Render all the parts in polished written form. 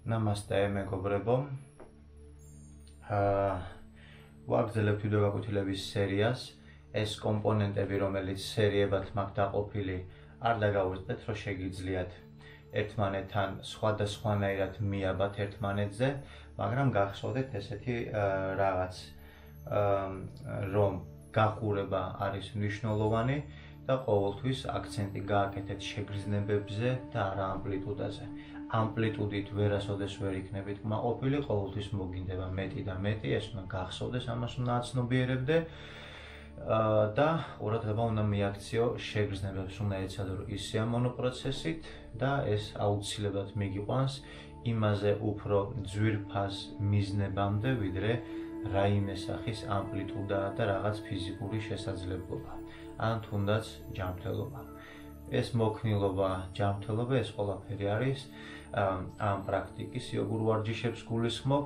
Namaste, მეგობრებო. ვაგრძელებთ ვიდეო გაკვეთილების სერიას. ეს კომპონენტები, რომელიც სერიებად მაქვს დაყოფილი, არ დაგავიწყდეთ, რომ შეგიძლიათ ერთმანეთთან სხვადასხვანაირად მიაბათ ერთმანეთზე, მაგრამ გახსოვდეთ ესეთი რაღაც, რომ გახურება არის მნიშვნელოვანი და ყოველთვის აქცენტი გააკეთეთ შეგრძნებებზე და არა ამპლიტუდაზე. ამპლიტუდით ვერასოდეს ვერ იქნებით კმაყოფილი, ყოველთვის მოგინდება მეტი და მეტი, ეს უნდა გახსოვდეს, ამას უნდა აცნობიერებდე და ყურადღება უნდა მიაქციო შეგრძნებებს, უნდა ეცადო რომ ის სიამოვნო პროცესით და ეს აუცილებლად მიგიყვანს იმაზე უფრო ძვირფას მიზნებამდე, ვიდრე რაიმე სახის ამპლიტუდა და რაღაც ფიზიკური შესაძლებლობა, ან თუნდაც ჯანმრთელობა. ეს მოქნილობა, ჯანმრთელობა, ეს ყველაფერი არის ამ პრაქტიკის იოგურ ვარჯიშებს გულისხმობ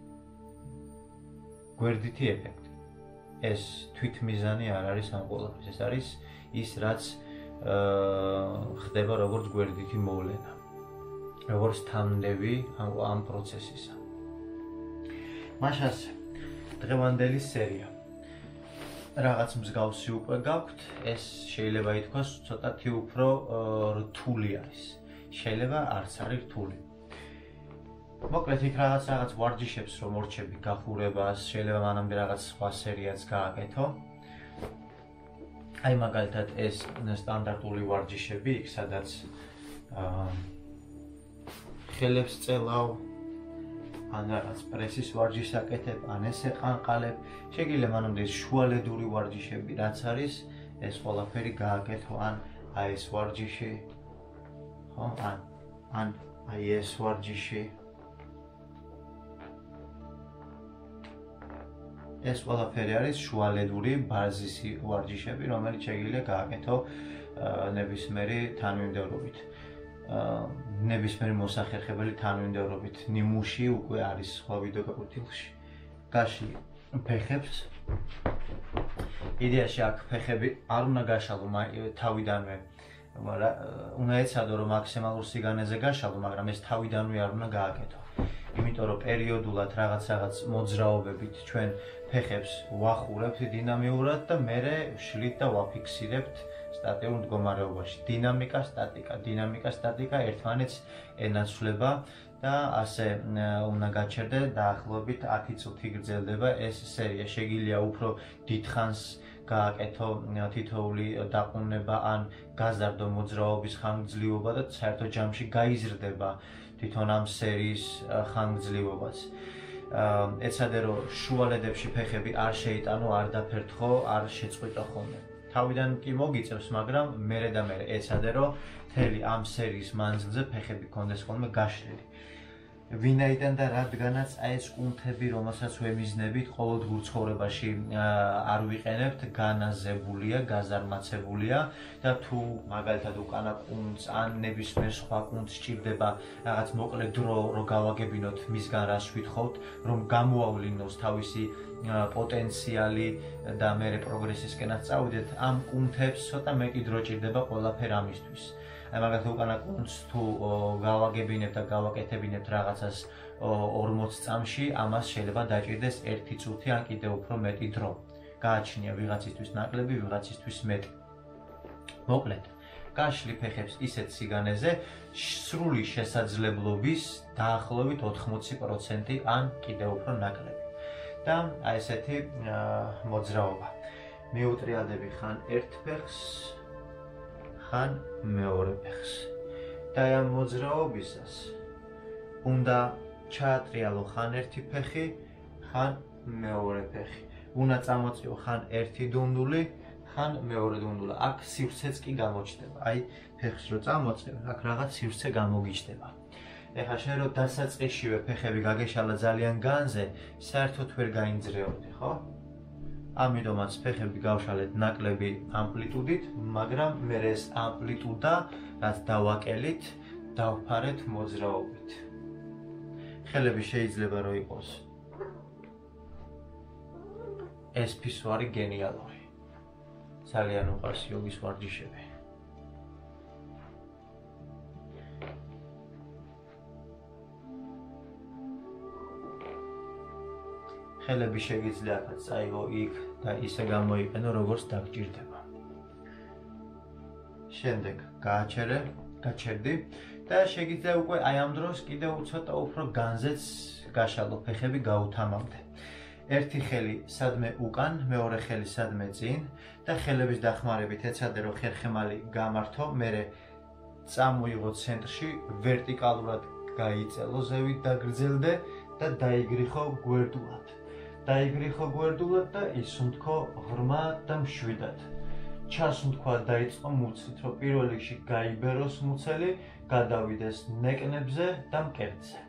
გვერდითი ეფექტი. ეს თვითმიზანი არ არის ამ ყველაფრის, ეს არის ის, რაც ხდება როგორც გვერდითი მოვლენა, როგორც თანმდევი ამ პროცესისა. მაშას დღევანდელი სერია რაღაც მსგავსი უკვე გაქვთ, ეს შეიძლება ითქვას ცოტათი უფრო რთული არის. შეიძლება არც არის რთული. მოკლედ იქ რაღაც ვარჯიშებს რომ ორჩები გახურებას, შეიძლება მანამდე რაღაც სხვა სერიაც გააკეთო. აი მაგალითად ეს სტანდარტული ვარჯიშები, იქ სადაც ხელებს წელავ, ან რაღაც პრესის ვარჯიშს აკეთებ, ან ესე ყანყალებ, შეგიძლია მანამდე შუალედური ვარჯიშები რაც არის, ეს ყველაფერი გააკეთო, ან აი ეს ვარჯიში, ხო, ან აი ეს ვარჯიში. ეს ყველაფერი არის შუალედური ბაზისი ვარჯიშები, რომელიც შეგიძლია გააკეთო ნებისმიერი თანმიმდევრობით. ნებისმიერი მოსახერხებელი თანმიმდევრობით. ნიმუში უკვე არის სხვა ვიდეო გაკვეთილში. გაშლი ფეხებს. იდეაში აქ ფეხები არ უნდა გაშალო თავიდანვე, მაგრამ უნდა ეცადო რომ მაქსიმალურ სიგანეზე გაშალო, მაგრამ ეს თავიდანვე არ უნდა გააკეთო. იმიტომ რომ პერიოდულად რაღაც მოძრაობებით ჩვენ ფეხებს ვახურებთ დინამიურად და მერე ვშლით და ვაფიქსირებთ სტატიურ მდგომარეობაში. დინამიკა, სტატიკა ერთმანეთს ენაცვლება და ასე უნდა გაჩერდე დაახლოებით 10 წუთი გრძელდება ეს სერია. შეგიძლია უფრო დიდხანს გააკეთო თითოეული დაყუნება ან გაზარდო მოძრაობის ხანგრძლივობა და საერთო ჯამში გაიზრდება თვითონ ამ სერიის ხანგრძლივობაც. ეცადე რომ შუალედებში ფეხები არ შეიტანო, არ დაფერთხო, არ შეწყვიტო ხოლმე. თავიდან კი მოგიწევს, მაგრამ მერე და მერე ეცადე რომ მთელი ამ სერიის მანძილზე ფეხები გქონდეს ხოლმე გაშლილი. ვინაიდან და რადგანაც აი ეს კუნთები, რომელსაც ვემიზნებით, ყოველდღიურ ცხოვრებაში არ ვიყენებთ, განაზებულია, გაზარმაცებულია და თუ მაგალითად უკანა კუნთს ან ნებისმიერ სხვა კუნთს სჭირდება რაღაც მოკლე დრო, რომ გავაგებინოთ მისგან რას ვითხოვთ, რომ გამოავლინოს თავისი პოტენციალი და მერე პროგრესისკენაც წავიდეთ, ამ კუნთებს ცოტა მეტი დრო ჭირდება ყველაფერ ამისთვის. აი მაგალითად უკანა კუნთს თუ გავაგებინებთ და გავაკეთებინებთ რაღაცას 40 წამში, ამას შეიძლება დაჭირდეს 1 წუთი ან კიდევ უფრო მეტი დრო. გააჩნია ვიღაცისთვის ნაკლები, ვიღაცისთვის მეტი. მოკლედ, გაშლი ფეხებს ისეთ სიგანეზე სრული შესაძლებლობის დაახლოებით 80% ან კიდევ უფრო ნაკლები. და აი ესეთი მოძრაობა. მიუტრიალდები ხან ერთ ფეხს, ხან მეორე ფეხს. და ამ მოძრაობისას უნდა ჩაატრიალო ხან ერთი ფეხი, ხან მეორე ფეხი. უნდა წამოწიო ხან ერთი დუნდული, ხან მეორე დუნდული. აქ სივრცეც კი გამოჩნდება. აი ფეხს რო წამოწევ, აქ რაღაც სივრცე გამოგიჩნდება. ეხლა შენ რო დასაწყისშივე ფეხები გაგეშალა ძალიან განზე, საერთოდ ვერ გაინძრეოდი, ხო? ამიტომაც ფეხები გავშალეთ ნაკლები ამპლიტუდით, მაგრამ მერე ეს ამპლიტუდა, რაც დავაკელით, დავფარეთ მოძრაობით. ხელები შეიძლება რომ იყოს ეს ფისვარი გენიალური. ძალიან უყვარს იოგის ვარჯიშები. ხელები შეგიძლია აქაც წაიღო იქ და ისე გამოიყენო როგორც დაგჭირდება. შემდეგ გაჩერდი და შეგიძლია უკვე აი ამ დროს კიდევ ცოტა უფრო განზეც გაშალო ფეხები გაუთამამდე. ერთი ხელი სადმე უკან, მეორე ხელი სადმე წინ და ხელების დახმარებით ეცადე რომ ხერხემალი გამართო, მერე წამოიღო ცენტრში, ვერტიკალურად გაიწელო, ზევით დაგრძელდე და დაიგრიხო გვერდულად. დაიგრიხო გვერდულად და ისუნთქო ღრმა და მშვიდად. ჩასუნთქვა დაიწყო მუცლით, რომ პირველ რიგში გაიბეროს მუცელი, გადავიდეს ნეკნებზე და მკერდზე.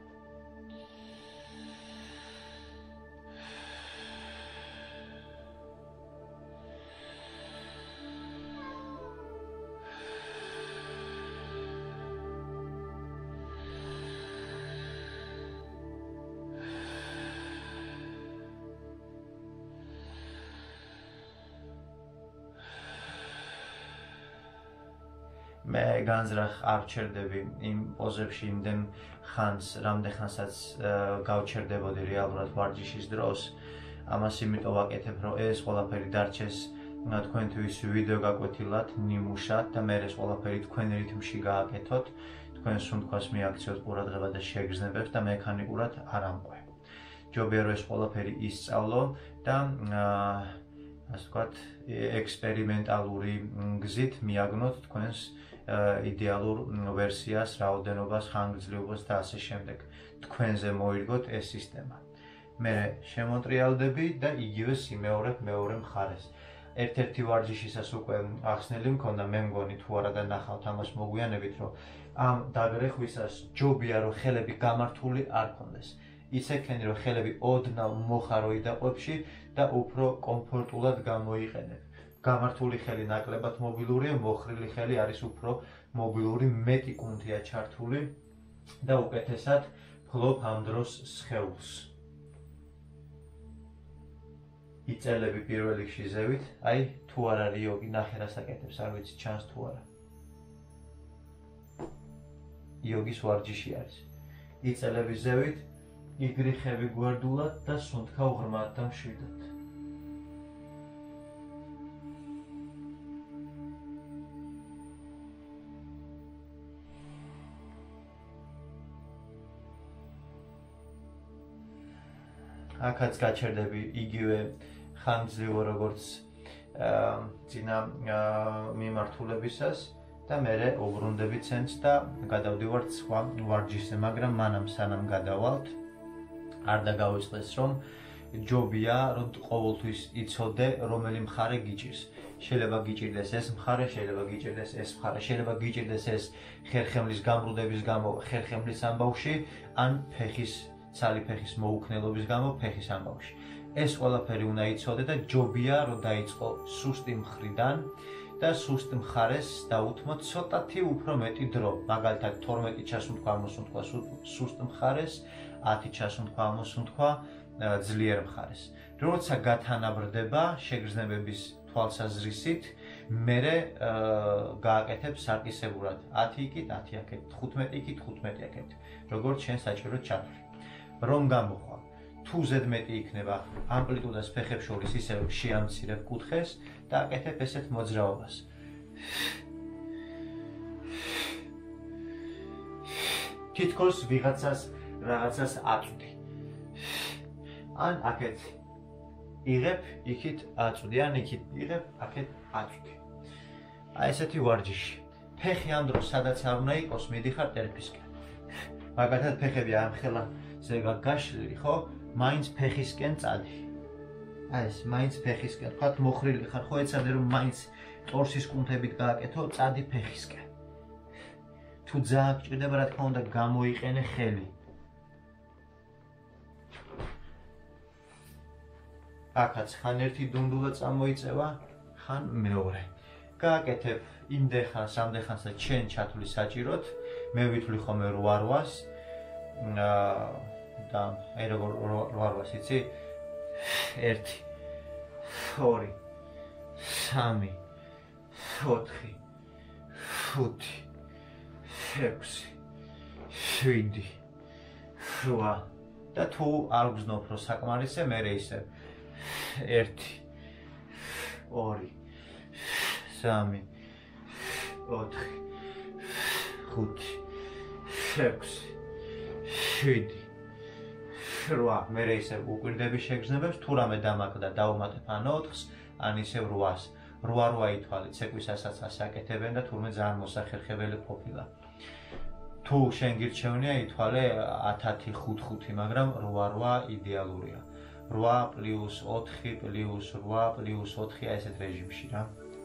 მე განზრახ არ ვჩერდები იმ პოზებში იმდენ ხანს, რამდენ ხანსაც გავჩერდებოდი რეალურად ვარჯიშის დროს. ამას იმიტომ ვაკეთებ, რომ ეს ყველაფერი დარჩეს თქვენთვის ვიდეო გაკვეთილად, ნიმუშად და მე ეს ყველაფერი თქვენ რითმში გააკეთოთ, თქვენ სუნთქვას მიაქციოთ ყურადღება და შეგრძნებებს და მექანიკურად არ ამყვე. ჯობია რომ ეს ყველაფერი ისწავლო და ასე ვთქვათ, ექსპერიმენტალური გზით მიაგნოთ თქვენს იდეალურ ვერსიას, რაოდენობას, ხანგრძლივობას და ასე შემდეგ. თქვენზე მოირგოთ ეს სისტემა. მე შემოტრიალდები და იგივე სიმეორებ მეორე მხარეს. ერთ-ერთი ვარჯიშისას უკვე ახსნილი მქონდა, მე მგონი თუ არა და ნახავთ ამას მოგვიანებით, რომ ამ დაგრეხვისას ჯობია რომ ხელები გამართული არ ქონდეს. იცექენი რომ ხელები ოდნავ მოხარო იდაყვებში და უფრო კომფორტულად გამოიყენებ. გამართული ხელი ნაკლებად მობილურია, მოხრილი ხელი არის უფრო მობილური, მეტი კუნთია ჩართული და უკეთესად ფლობ ამ დროს სხეულს. იწელები პირველ რიგში ზევით, აი თუ არ არის იოგი, ნახე რას აკეთებს, არ ვიცი ჩანს თუ არა. იოგის ვარჯიში არის. იწელები ზევით, იგრიხები გვერდულად და სუნთქავ ღრმად და მშვიდად. აქაც გაჩერდები იგივე ხანგრძლივო როგორც წინა მიმართულებისას და მერე უბრუნდები ცენტრს და გადავდივართ სხვა ვარჯიშზე, მაგრამ მანამ სანამ გადავალთ, არ დაგავიწყდეს რომ ჯობია რომ ყოველთვის იცოდე რომელი მხარე გიჭირს. შეიძლება გიჭირდეს ეს მხარე, შეიძლება გიჭირდეს ეს მხარე, შეიძლება გიჭირდეს ეს ხერხემლის გამრუდების გამო, ხერხემლის ამბავში, ან ცალი ფეხის მოუქნელობის გამო ფეხის ამბავში. ეს ყველაფერი უნდა იცოდე და ჯობია რომ დაიწყო სუსტი მხრიდან და სუსტ მხარეს დაუთმო ცოტათი უფრო მეტი დრო. მაგალითად 12 ჩასუნთქვა ამოსუნთქვა სუსტ მხარეს, 10 ჩასუნთქვა ამოსუნთქვა ძლიერ მხარეს. როცა გათანაბრდება შეგრძნებების თვალსაზრისით, მერე გააკეთებ სარკისებურად 10 იქით, 10 აქეთ, 15 იქით, 15 აქეთ. როგორც შენ საჭიროდ ჩათვლი. რომ გამოხვალ, თუ ზედმეტი იქნება ამპლიტუდას ფეხებს შორის ისევ შეამცირებ კუთხეს და აკეთებ ესეთ მოძრაობას. თითქოს რაღაცას აწვდი. ან აქეთ იღებ, იქით აწვდი, ან იქით იღებ, აქეთ აწვდი. აი ესეთი ვარჯიში. ფეხი ამ დროს სადაც არ უნდა იყოს, მიდიხარ ტერფისკენ. მაგალითად ფეხები ამ ხელა ზეგა გაშლილი, ხო? მაინც ფეხისკენ წადი. აი ეს მაინც ფეხისკენ, თქვათ მოხრილი ხარ, ხო ეცადე რომ მაინც ტორსის კუნთებით გააკეთო, წადი ფეხისკენ. თუ ძალიან გჭირდება, რა თქმა უნდა, გამოიყენე ხელი. აქაც ხან ერთი დუნდულა წამოიწევა, ხან მეორე. გააკეთებ იმდენ ხანს, ამდენ ხანსაც შენ ჩათვლი საჭიროდ, მე ვითვლი ხოლმე 8-8-ს. და აი როგორ 8-8-ს იცი? 1 2 3 4 5 6 7 8 და თუ არ გრძნობ რომ საკმარისზე, მე ისე 1 2 3 4 5 6 7 8 მე ისე უკვირდები შეგრძნებებს, თუ რამე დამაგდა დავუმატებ ან 4-ს, ან ისევ 8-ს. 8 ითვალეთ, ცეკვისასაც ასე აკეთებენ და თურმე ძალიან მოსახერხებელი ყოფილა. თუ შენ გირჩევნია ითვალე 10 5-5, მაგრამ 8 იდეალურია. 8 + 4 + 8 + 4 ესეთ რეჟიმში რა.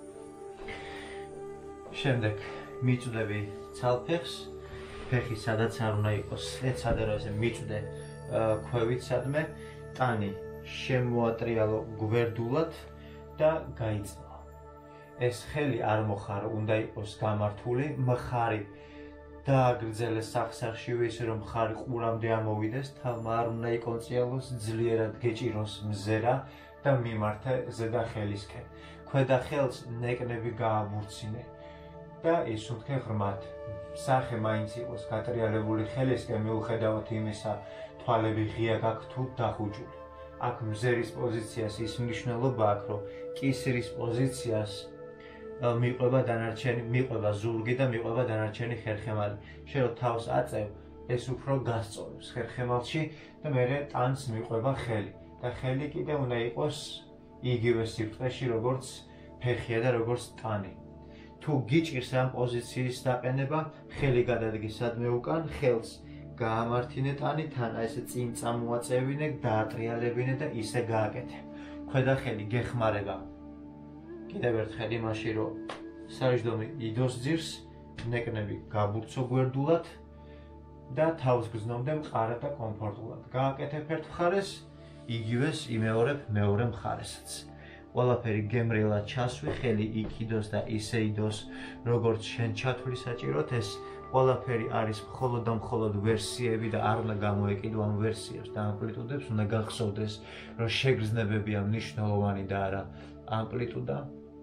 შემდეგ მიწვდები ცალფეხს, ფეხი სადაც არ უნდა იყოს, ეცადე რომ ესე მიწვდე ქვევით სადმე, ტანი შემოატრიალო გვერდულად და გაიწვა. ეს ხელი არ მოხარო, უნდა იყოს გამართული, მხარი დააგრძელე სახსარში ისე რომ მხარი ყურამდე ამოვიდეს, თავმა არ უნდა იკონწიალოს,ძლიერად გეჭიროს მზერა და მიმართე ზედა ხელისკენ. ქვედა ხელს ნეკნები გააბურცინე და ისუნთქე ღრმად. სახე მაინც იყოს გატრიალებული ხელისკენ, მიუხედავად იმისა, თვალები ღია გაქვთ თუ დახუჭული. აქ მზერის პოზიციას ის მნიშვნელობა აქვს, რომ კისრის პოზიციას მიყვება დანარჩენი, მიყვება ზურგი და მიყვება დანარჩენი ხერხემალი. შენ რო თავს აწევ, ეს უფრო გასწორებს ხერხემალში და მერე ტანს მიყვება ხელი. და ხელი კიდე უნდა იყოს იგივე სიბრტყეში, როგორც ფეხია და როგორც ტანი. თუ გიჭირს ამ პოზიციის დაყენება, ხელი გადადგე სადმე უკან, ხელს გაამართინე ტანი, თან ესე წინ წამოაწევინე, დაატრიალებინე და ისე გააკეთე. ქვედა ხელი გეხმარება. კიდევ ერთხელ იმაში, რომ საჯდომი იდოს ძირს, ნეკნები გაბურცო გვერდულად და თავს გრძნობდე მყარად და კომფორტულად. გააკეთებ ერთ მხარეს, იგივეს იმეორებ მეორე მხარესაც. ყველაფერი გემრიელად ჩასვი, ხელი იქ იდოს და ისე იდოს, როგორც შენ ჩათვლი საჭიროთ, ეს ყველაფერი არის მხოლოდ და მხოლოდ ვერსიები და არ უნდა გამოეკიდო ამ ვერსიებს და ამპლიტუდებს, უნდა გახსოვდეს, რომ შეგრძნებებია მნიშვნელოვანი და არა ამპლიტუდა.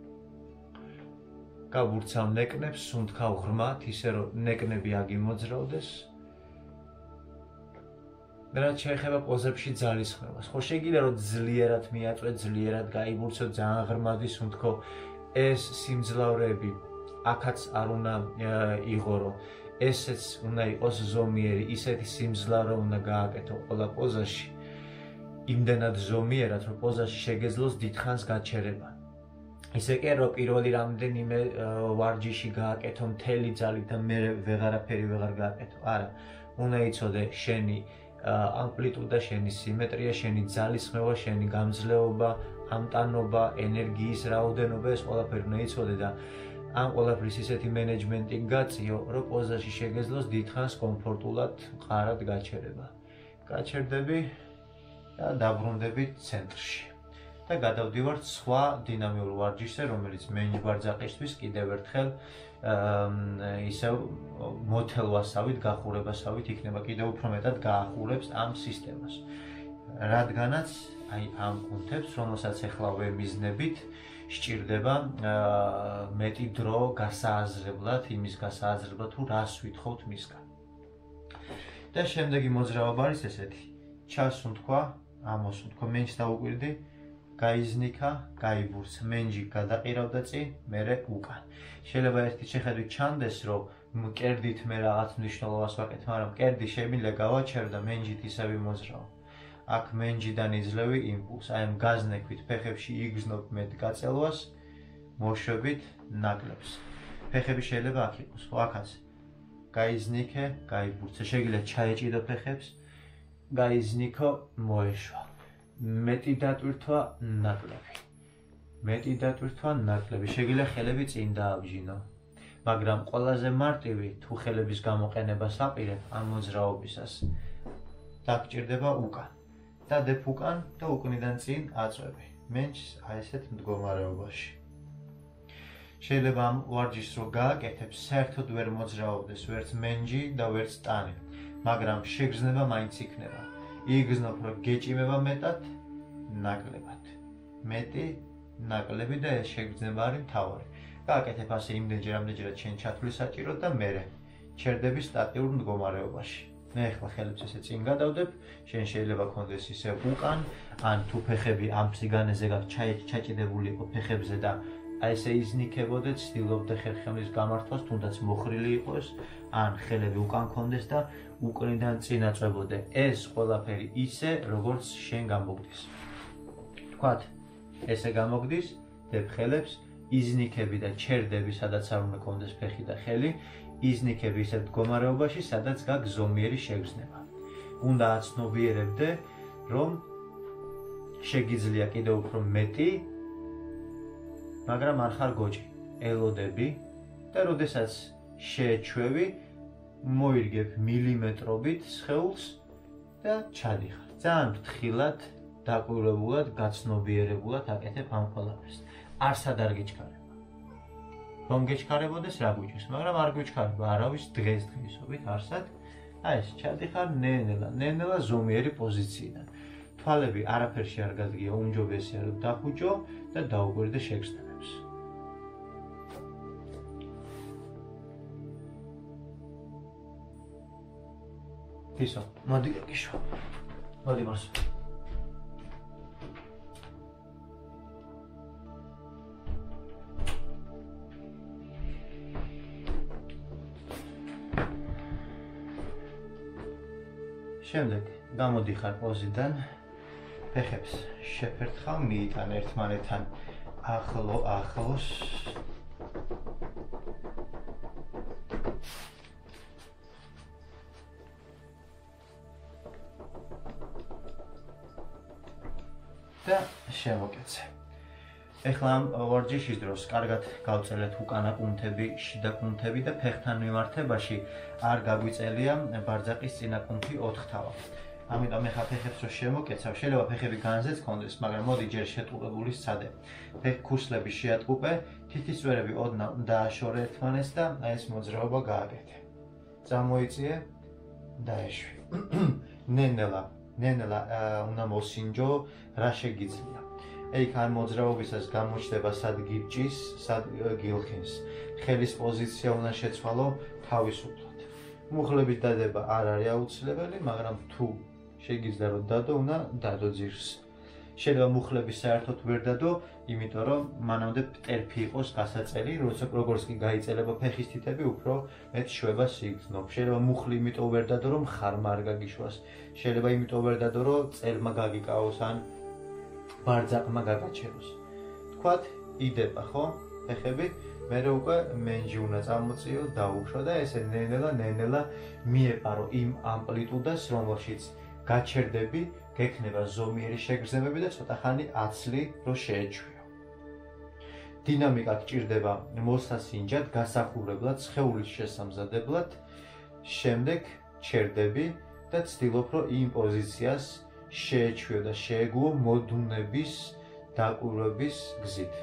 გაბურცავ ნეკნებს, სუნთქავ ღრმად, ისე რომ ნეკნები აგიმოძრაოდეს. რაც შეეხება პოზებში ძალისხმევას. ხო შეგიძლია რომ ძლიერად მიაწვე, ძლიერად გაიბურცო, ძალიან ღრმად ისუნთქო. ეს სიმძლავრეები აქაც არ უნდა იღორო. ესეც უნდა იყოს ზომიერი, ისეთი სიმძლავრე უნდა გააკეთო ყველა პოზაში. იმდენად ზომიერად, რომ პოზაში შეგეძლოს დიდხანს გაჩერება. ისე კი რომ პირველი რამდენიმე ვარჯიში გააკეთო მთელი ძალით და მე ვეღარაფერი ვეღარ გააკეთო. არა, უნდა იცოდე შენი ამპლიტუდა, შენი სიმეტრია, შენი ძალისხმევა, შენი გამძლეობა, ამტანობა, ენერგიის რაოდენობა, ეს ყველაფერი უნდა იცოდე და ამ ყველაფრის ისეთი მენეჯმენტი გაწიო, რომ პოზაში შეგეძლოს დიდხანს კომფორტულად მყარად გაჩერება. გაჩერდები და დაბრუნდები ცენტრში. და გადავდივართ სხვა დინამიურ ვარჯიშზე, რომელიც მენჯ-ბარძაყისთვის კიდევ ერთხელ ისევ მოთელვასავით, გახურებასავით იქნება, კიდევ უფრო მეტად გაახურებს ამ სისტემას. რადგანაც აი ამ კუნთებს, რომელსაც ახლა ვემიზნებით, სჭირდება მეტი დრო გასააზრებლად, იმის გასააზრებლად, თუ რას ვითხოვთ მისგან. და შემდეგი მოძრაობა არის ესეთი. ჩასუნთქვა, ამოსუნთქვა, მენჯს დაუკვირდი, გაიზნიქა, გაიბურცა, მენჯი გადაყირავდა წინ, მერე უკან. შეიძლება ერთი შეხედვით ჩანდეს, რომ მკერდით მე რაღაც მნიშვნელობას ვაკეთებ, მაგრამ მკერდი შემიძლია გავაჩერო და მენჯით ისევ მოძრავ. აქ მენჯიდან იძლევი იმპულს, აი ამ გაზნექვით ფეხებში იგრძნობ მეტ გაწელვას, მოშვებით ნაკლებს. ფეხები შეიძლება აქ იყოს, ხო აქაც. გაიზნიქე, გაიბურცა, შეგიძლია ჩაეჭიდო ფეხებს, გაიზნიქო, მოეშვა. მეტი დატვირთვა, ნაკლები. მეტი დატვირთვა, ნაკლები. შეგიძლია ხელები წინ დააბჯინო. მაგრამ ყველაზე მარტივი თუ ხელების გამოყენებას აპირებ ამ მოძრაობისას, დაგჭირდება უკან. დადებ უკან და უკნიდან წინ აწვევი. მენჯს აი ესეთ მდგომარეობაში. შეიძლება ამ ვარჯიშს რო გააკეთებ, საერთოდ ვერ მოძრაობდეს ვერც მენჯი და ვერც ტანი, მაგრამ შეგრძნება მაინც იქნება. იგრძნობ, რომ გეჭიმება მეტად, ნაკლებად. მეტი, ნაკლები და ეს შეგრძნება არის მთავარი. გააკეთებ ასე იმდენჯერ, რამდენჯერაც შენ ჩათვლი საჭირო და მერე ჩერდები სტატიურ მდგომარეობაში. მე ახლა ხელებს ესე წინ გადავდებ, შენ შეიძლება გქონდეს ისე უკან, ან თუ ფეხები ამ სიგანეზე ჩაჭიდებული იყო ფეხებზე და აი ესე იზნიქებოდე, ცდილობდე ხერხემლის გამართვას, თუნდაც მოხრილი იყოს, ან ხელები უკან გქონდეს და უკრიდან წინ აწვებოდე. ეს ყველაფერი ისე, როგორც შენ გამოგდის. თქვათ, ესე გამოგდის, დებ ხელებს, იზნიქები და ჩერდები, სადაც არ უნდა გქონდეს ფეხი და ხელი, იზნიქები ისეთ მდგომარეობაში, სადაც გაქვს ზომიერი შეგრძნება. უნდა აცნობიერებდე, რომ შეგიძლია კიდევ უფრო მეტი, მაგრამ არ ხარ გოჭი, ელოდები და როდესაც შეეჩვევი, მოირგებ მილიმეტრობით სხეულს და ჩადიხარ. ძალიან ფრთხილად, დაკვირვებულად, გაცნობიერებულად აკეთებ ამ ყველაფერს. არსად არ გეჩქარება. რომ გეჩქარებოდეს რა გვიჭირს, მაგრამ არ გვიჩქარება არავის დღესდღეობით არსად. აი ეს ჩადიხარ ნენელა ზომიერი პოზიციიდან. თვალები არაფერში არ გადგია, უმჯობესია რომ დახუჭო და დაუკვირდე შეგრძნებებს. ისო, მოდი გიშვა. მოდი მას. შემდეგ გამოდიხარ პოზიდან, ფეხებს შეფერთხავ, მიიტან ერთმანეთთან ახლოს. და შემოკეცე. ეხლა ამ ვარჯიშის დროს კარგად გავწელეთ უკანა კუნთები, შიდა კუნთები და ფეხთან მიმართებაში არ გაგვიწელია ბარძაყის წინა კუნთი 4 თავა. ამიტომ ეხლა ფეხებს რო შემოკეცავ, შეიძლება ფეხები განზეც გქონდეს, მაგრამ მოდი ჯერ შეტყუპებული სცადე. ფეხ-ქუსლები შეატყუპე, თითისწვერები ოდნავ დააშორე ერთმანეთს და აი ეს მოძრაობა გააკეთე. წამოიწიე და ეშვი. ნენელა უნდა მოსინჯო, რა შეგიძლია. იქ ამ მოძრაობისას გამოჩნდება სად გიჭის, სად გილხინს. ხელის პოზიცია უნდა შეცვალო თავისუფლად. მუხლების დადება არ არის აუცილებელი, მაგრამ თუ შეგიძლია რომ დადო, უნდა დადო ძირს. შეიძლება მუხლები საერთოდ ვერ დადო, იმიტომ რომ მანამდე ტერფი იყოს გასაწელი, როგორც კი გაიწელება ფეხის თითები, უფრო მეტ შვებას იგრძნობს. შეიძლება მუხლი იმიტომ ვერ დადო, რომ ხარმა არ გაგიშვას. შეიძლება იმიტომ ვერ დადო, რომ წელმა გაგიკავოს ან ბარძაყმა გაგაჩეროს. თქვათ, იდება ხო? ფეხები, მერე უკვე მენჯი უნდა წამოწიო, დაუშვო და ესე ნენელა მიეპარო იმ ამპლიტუდას, რომელშიც გაჩერდები, გექნება ზომიერი შეგრძნებები და ცოტა ხანი აცლი რო შეეჩვიო. დინამიკა გჭირდება მოსასინჯად, გასახურებლად, სხეულის შესამზადებლად, შემდეგ ჩერდები და ცდილობ რომ იმ პოზიციას შეეჩვიო და შეეგუო მოდუნების დაკვირვების გზით.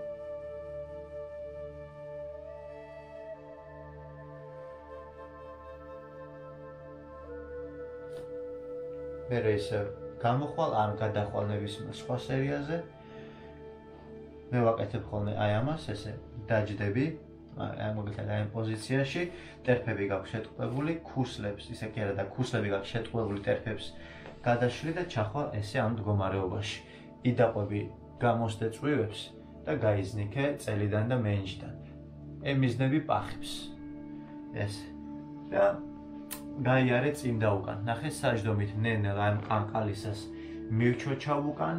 მერე ისე გამოხვალ ან გადახვალ ნებისმიერ სხვა სერიაზე. მე ვაკეთებ ხოლმე აი ამას, ესე დაჯდები, მოგეთხრა აი პოზიციაში, ტერფები გაქვს შეტყუებული, ქუსლებს, ისე კი არა და ქუსლები გაქვს შეტყუებული ტერფებს გადაშლი და ჩახვალ ესე ამ მდგომარეობაში. იდაყვები გამოსდე წვივებს და გაიზნიქე წელიდან და მენჯიდან. ემიზნები პახებს. ესე. და გაიარე წინ და უკან. ნახე საჯდომით ნენელა ამ ყანყალისას მივჩოჩავ უკან.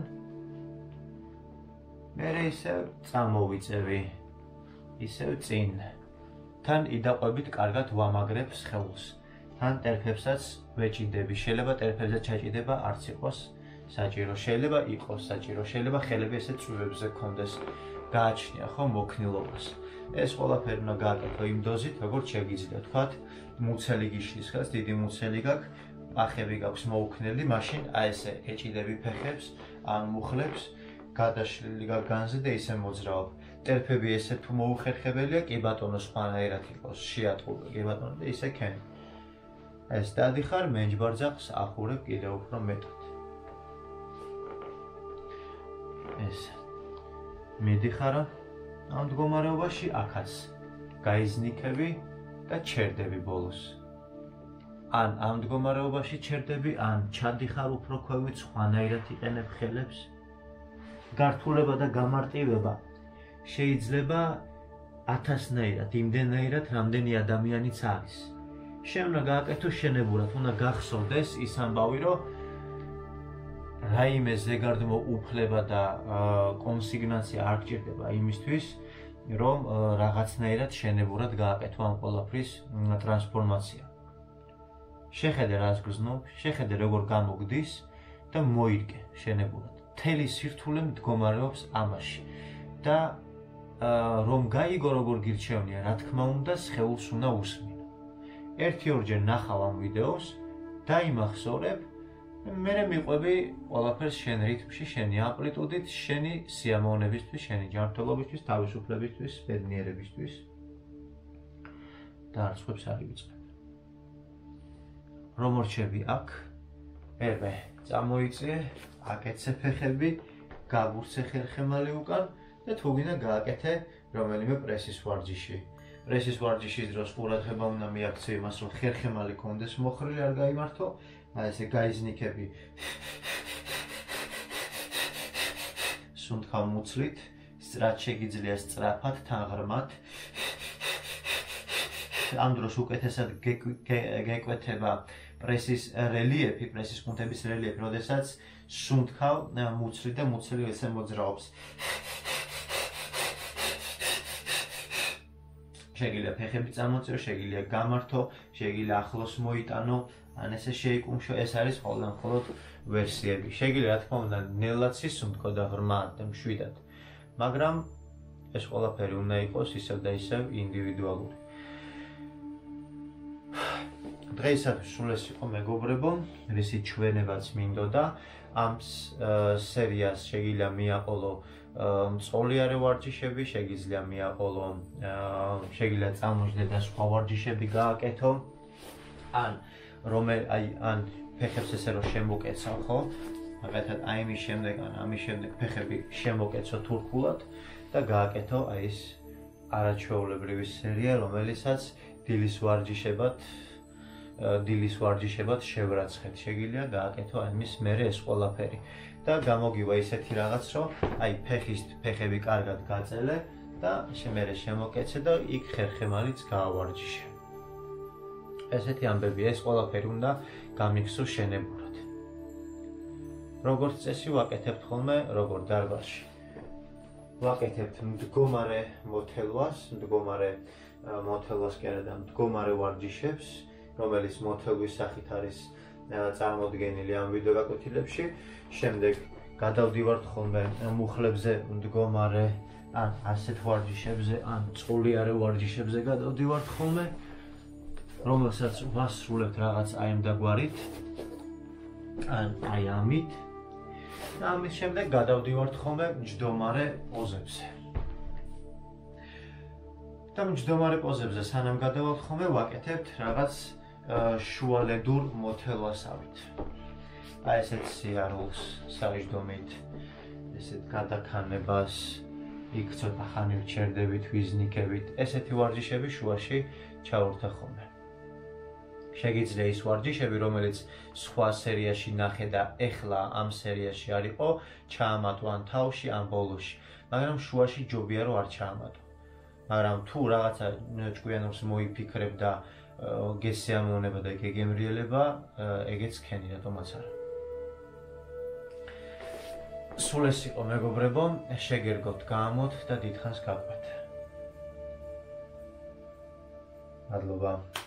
მერე ისევ წამოვიწევი. ისევ წინ. თან იდაყვებით კარგად ვამაგრებ სხეულს. თან ტერფებსაც ვეჭიდები. შეიძლება ტერფებზე ჩაჭიდება არც იყოს საჭირო. შეიძლება იყოს საჭირო. შეიძლება ხელები ესე წვივებზე გქონდეს. გააჩნია ხო მოქნილობას. ეს ყველაფერი უნდა გააკეთო იმ დოზით, როგორც შეგიძლია. თქვათ, მუცელი გიშლის ხელს, დიდი მუცელი გაქვს, პახები გაქვს მოუქნელი, მაშინ აი ესე ეჭიდები ფეხებს, ან მუხლებს, გადაშლილი გაქვს განზე და ისე მოძრაობ. ტერფები ესე თუ მოუხერხებელია, კი ბატონო სხვანაირად იყოს, შეატყუპე, კი ბატონო და ისე ქენ. ეს დადიხარ მენჯბარძაყს ახურებ კიდევ უფრო მეტად. ეს მიდიხარ ამ მდგომარეობაში აქაც გაიზნიქები და ჩერდები ბოლოს. ან ამ მდგომარეობაში ჩერდები, ან ჩადიხარ უფრო ქვევით, სხვანაირად იყენებ ხელებს. გართულება და გამარტივება შეიძლება 1000-ნაირად, იმდენაირად, რამდენი ადამიანიც არის. შენ უნდა გააკეთო შენებურად, უნდა გახსოვდეს ის ამბავი, რომ რაიმე ზეგარდმო უფლება და კონსიგნაცია არ გჭირდება იმისთვის, რომ რაღაცნაირად შენებურად გააკეთო ამ ყველაფრის ტრანსფორმაცია. შეხედე რას გრძნობ, შეხედე როგორ გამოგდის და მოირგე შენებურად. მთელი სირთულე მდგომარეობს ამაში და რომ გაიგო როგორ გირჩევნია, რა თქმა უნდა, სხეულს უნდა უსმინო. 1-2-ჯერ ნახავ ამ ვიდეოს, დაიმახსოვრებ, მერე მიყვები ყველაფერს შენ რითმში, შენი ამპლიტუდით, შენი სიამოვნებისთვის, შენი ჯანმრთელობისთვის, თავისუფლებისთვის, ბედნიერებისთვის და არც ხვებს არ ივიწყებ. რომ მორჩები აქ, მერე წამოიწე, აკეთე ფეხები, გაგურცე ხერხემალი უკან და თუ გინდა გააკეთე რომელიმე პრესის ვარჯიში. პრესის ვარჯიშის დროს ყურადღება უნდა მიაქცე იმას, რომ ხერხემალი კონდეს მოხრილი, არ გაიმართო, ესე გაიზნიქები. სუნთქავ მუცლით, სწრაფ შეგიძლია სწრაფად, თან ღრმად. ამ დროს უკეთესად გეკვეთება პრესის რელიეფი, პრესის კუნთების რელიეფი, როდესაც სუნთქავ მუცლით და მუცელი ესე მოძრაობს. შეგიძლია ფეხები წამოწიო, შეგიძლია გამართო, შეგიძლია ახლოს მოიტანო, ან ესე შეიკუმშო, ეს არის მხოლოდ ვერსიები. შეგიძლია რა თქმა უნდა ნელაც ისუნთქო და ღრმად და მშვიდად, მაგრამ ეს ყველაფერი უნდა იყოს ისევ და ისევ ინდივიდუალური. დღეისათვის სულ ეს იყო მეგობრებო, რისი ჩვენებაც მინდოდა. ამ სერიას შეგიძლია მიაყოლო მწოლიარე ვარჯიშები, შეგიძლია მიაყოლო, შეგიძლია წამოждდე და სხვა ვარჯიშები გააკეთო. ან ფეხებს ესე რომ შემოკეცავ, ხო? მაგალითად აი ამის შემდეგ, ან ამის შემდეგ ფეხები შემოკეცო თურქულად და გააკეთო აი ეს არაჩვეულებრივი სერია, რომელიცაც დილის ვარჯიშებად შევრაცხეთ. შეგიძლია გააკეთო აი მის მერე ეს ყველაფერი და გამოგივა ისეთი რაღაც, რომ აი ფეხები კარგად გაწელე და მერე შემოკეცე და იქ ხერხემალიც გაავარჯიშე. ესეთი ამბებია, ეს ყველაფერი უნდა გამიქცო შენებურად. როგორც წესი ვაკეთებთ ხოლმე, როგორ დარბაზში. ვაკეთებთ მდგომარე მოთელვას კი არა და მდგომარე ვარჯიშებს, რომელიც მოთელვის სახით არის წარმოდგენილი ამ ვიდეო გაკვეთილებში. შემდეგ გადავდივართ ხოლმე მუხლებზე მდგომარე, ან ასეთ ვარჯიშებზე, ან წოლიარე ვარჯიშებზე გადავდივართ ხოლმე, რომელსაც ვასრულებთ რაღაც აი ამ დაგვარით, ან აი ამით. და ამის შემდეგ გადავდივართ ხოლმე მჯდომარე პოზებზე. და მჯდომარე პოზებზე სანამ გადავალთ ხოლმე ვაკეთებთ რაღაც შუალედურ მოთელვასავით. აი ესეთ სიარულს საჯდომით, ესეთ გადაქანებას, იქ ცოტა ხანი ვჩერდებით, ვიზნიკებით, ესეთი ვარჯიშები შუაში ჩავურთა ხოლმე. შეგიძლია ის ვარჯიშები, რომელიც სხვა სერიაში ნახე და ეხლა ამ სერიაში არ იყო, ჩაამატო ან თავში, ან ბოლოში, მაგრამ შუაში ჯობია რომ არ ჩაამატო. მაგრამ თუ რაღაცა ჭკვიანობს მოიფიქრებ და გესიამოვნება და გეგემრიელება, ეგეც ქენი, რატომაც არა. სულ ეს იყო მეგობრებო, შეგერგოთ, გაამოთ და დიდხანს გაყვეთ. მადლობა.